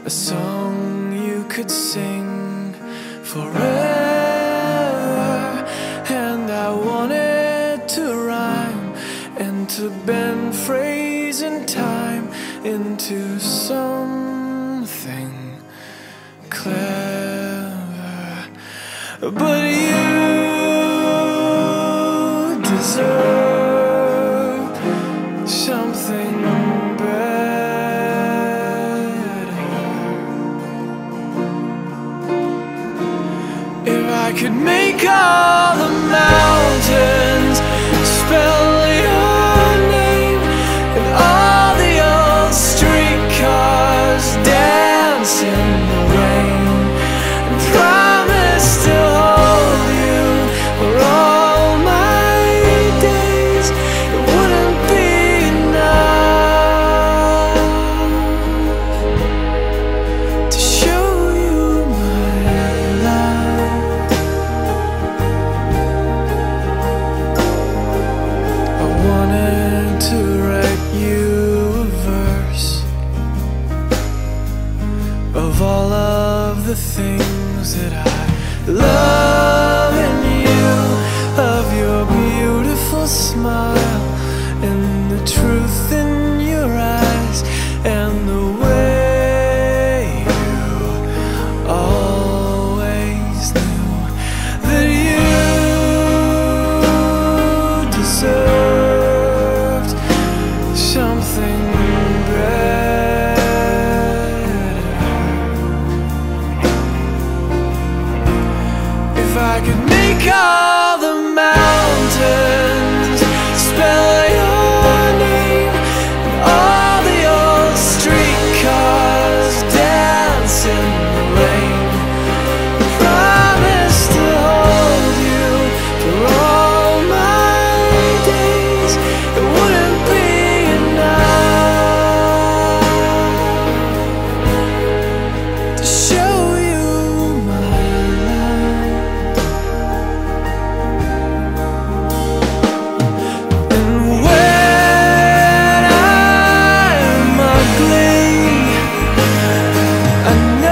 a song you could sing forever. And I wanted to rhyme and to bend phrase and time into something clever. But you deserve something better. If I could make all the mountains spell your name, and all the old streetcars dance in the rain, and promise to hold you for all my days, it wouldn't be enough to show you my love. I wanted to write you a verse of all of the things that I love in you, of your beautiful smile and the truth in your eyes, and the way you always knew that you deserved something better. If I could make all the mountains spell your name, and all the old streetcars dance in the rain, promise to hold you for all my days, it wouldn't be enough to show you my love. And when I'm ugly, I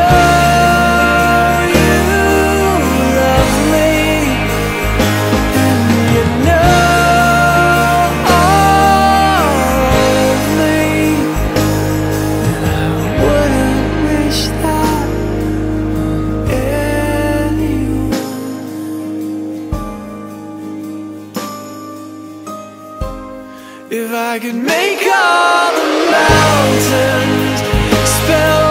know you love me, and you know all of me, and I wouldn't wish that on anyone. If I could make all the mountains spell